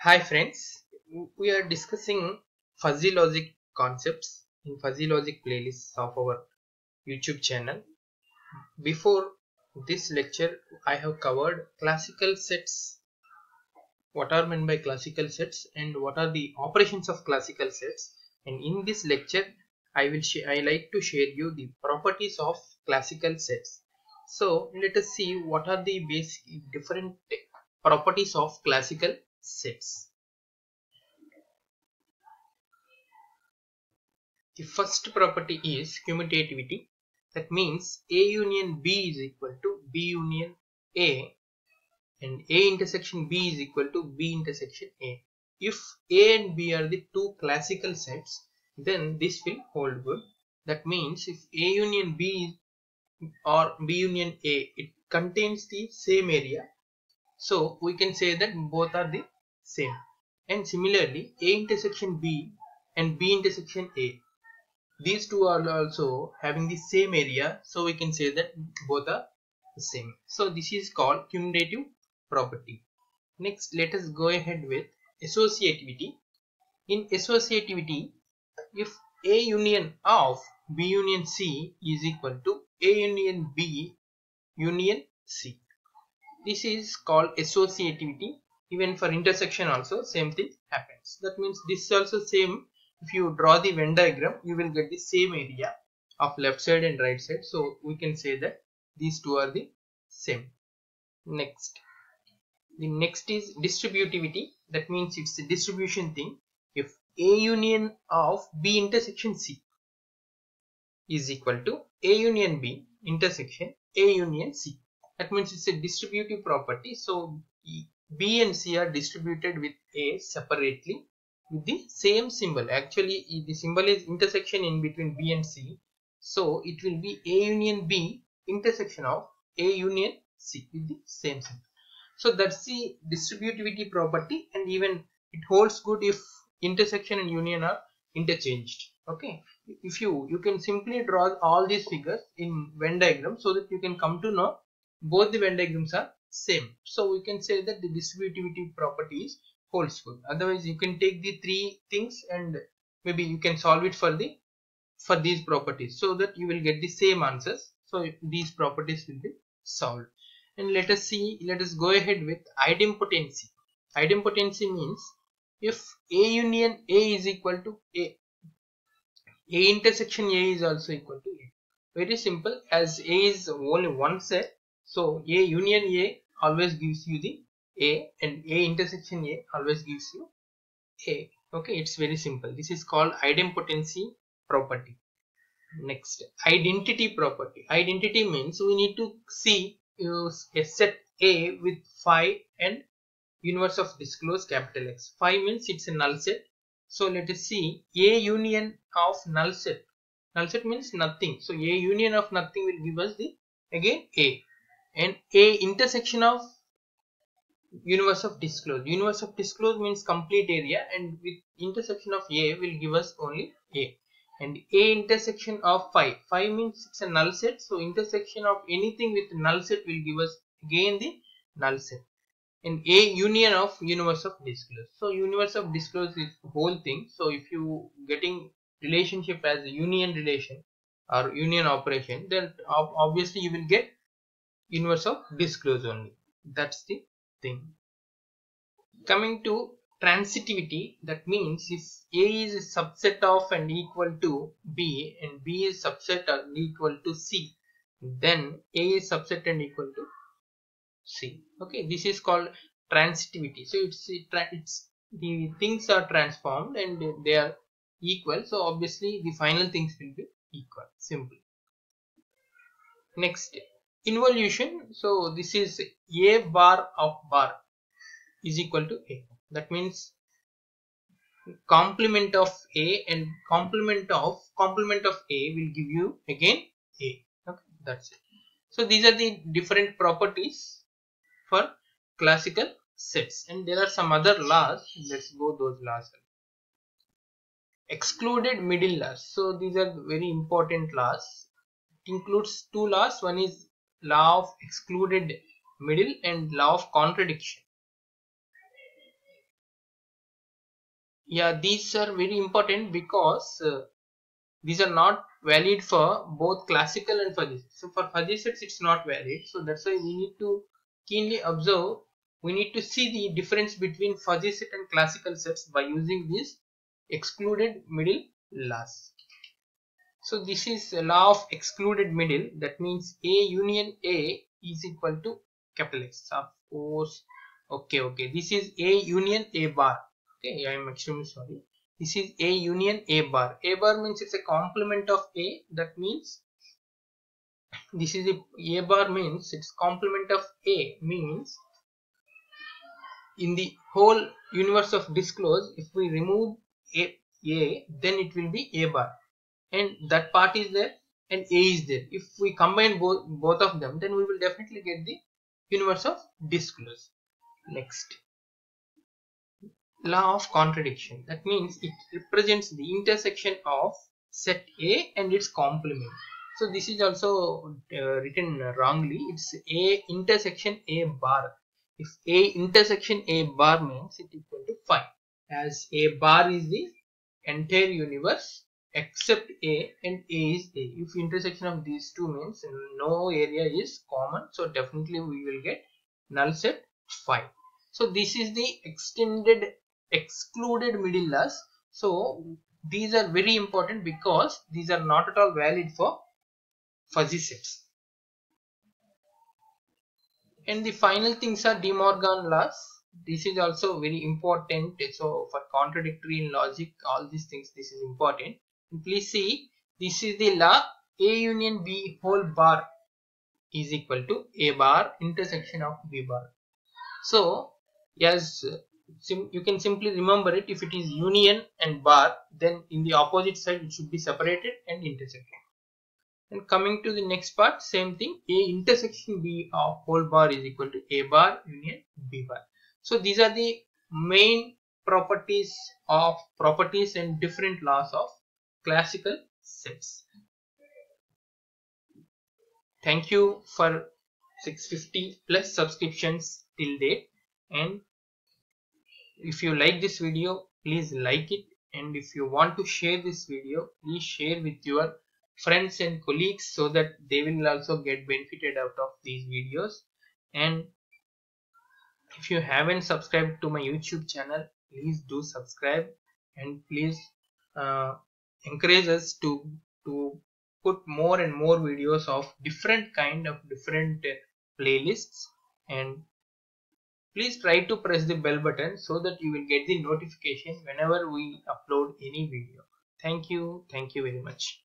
Hi friends, we are discussing fuzzy logic concepts in fuzzy logic playlists of our YouTube channel. Before this lecture, I have covered classical sets, what are meant by classical sets and what are the operations of classical sets. And in this lecture, I like to share you the properties of classical sets. So let us see what are the basic different properties of classical sets. The first property is commutativity. That means A union B is equal to B union A and A intersection B is equal to B intersection A. If A and B are the two classical sets, then this will hold good. That means if A union B or B union A, it contains the same area. So we can say that both are the same. And similarly, A intersection B and B intersection A, these two are also having the same area, so we can say that both are the same. So this is called commutative property. Next, let us go ahead with associativity. In associativity, if A union of B union C is equal to A union B union C, this is called associativity. Even for intersection also same thing happens. That means this is also same. If you draw the Venn diagram, you will get the same area of left side and right side. So we can say that these two are the same. Next, the next is distributivity. That means it's a distribution thing. If A union of B intersection C is equal to A union B intersection A union C, that means it's a distributive property. So B and C are distributed with A separately with the same symbol. Actually, the symbol is intersection in between B and C. So it will be A union B intersection of A union C with the same symbol. So that's the distributivity property, and even it holds good if intersection and union are interchanged. Okay, if you can simply draw all these figures in Venn diagram so that you can come to know both the Venn diagrams are same. So we can say that the distributivity properties holds good. Otherwise, you can take the three things and maybe you can solve it for these properties so that you will get the same answers. So these properties will be solved. And let us go ahead with idempotency. Idempotency means if A union A is equal to A intersection A is also equal to A. Very simple, as A is only one set, so A union A always gives you the A and A intersection A always gives you A. Okay, it's very simple. This is called idempotency property. Next, identity property. Identity means we need to see a set A with phi and universe of disclose capital X. Phi means it's a null set. So let us see A union of null set. Null set means nothing. So A union of nothing will give us the again A, and A intersection of universe of disclose. Universe of disclose means complete area, and with intersection of A will give us only A. And A intersection of phi. Phi means it's a null set. So intersection of anything with null set will give us again the null set. And A union of universe of disclose. So universe of disclose is the whole thing. So if you getting relationship as a union relation or union operation, then obviously you will get inverse of disclose only. That's the thing. Coming to transitivity, that means if A is a subset of and equal to B and B is subset and equal to C, then A is subset and equal to C. Okay, this is called transitivity. So it's the things are transformed and they are equal. So obviously the final things will be equal. Simple. Next, involution. So this is A bar of bar is equal to A. That means complement of A and complement of A will give you again A. Okay, that's it. So these are the different properties for classical sets, and there are some other laws. Let's go those laws. Excluded middle laws. So these are very important laws. It includes two laws. One is law of excluded middle and law of contradiction. Yeah, these are very important because these are not valid for both classical and fuzzy sets. So for fuzzy sets it's not valid. So that's why we need to keenly observe. We need to see the difference between fuzzy set and classical sets by using this excluded middle laws. So this is a law of excluded middle. That means A union A is equal to capital X. Of course, okay. This is A union A bar. Okay, I am extremely sorry. This is A union A bar. A bar means it's a complement of A. That means this is A bar means it's complement of A, means in the whole universe of disclose, if we remove A, then it will be A bar, and that part is there and A is there. If we combine both of them, then we will definitely get the universe of disclose. Next, law of contradiction. That means it represents the intersection of set A and its complement. So this is also written wrongly. It's A intersection A bar. If A intersection A bar means it equal to 5, as A bar is the entire universe except A and A is A. If intersection of these two means no area is common, so definitely we will get null set 5. So this is the extended excluded middle laws. So these are very important because these are not at all valid for fuzzy sets. And the final things are De Morgan laws. This is also very important. So for contradictory in logic, all these things, this is important. And please see, this is the law A union B whole bar is equal to A bar intersection of B bar. So yes, you can simply remember it. If it is union and bar, then in the opposite side it should be separated and intersected. And coming to the next part, same thing, A intersection B of whole bar is equal to A bar union B bar. So these are the main properties and different laws of classical sets. Thank you for 650 plus subscriptions till date, and if you like this video, please like it, and if you want to share this video, please share with your friends and colleagues so that they will also get benefited out of these videos. And if you haven't subscribed to my YouTube channel, please do subscribe, and please encourage us to put more and more videos of different playlists. And please try to press the bell button so that you will get the notification whenever we upload any video. Thank you very much.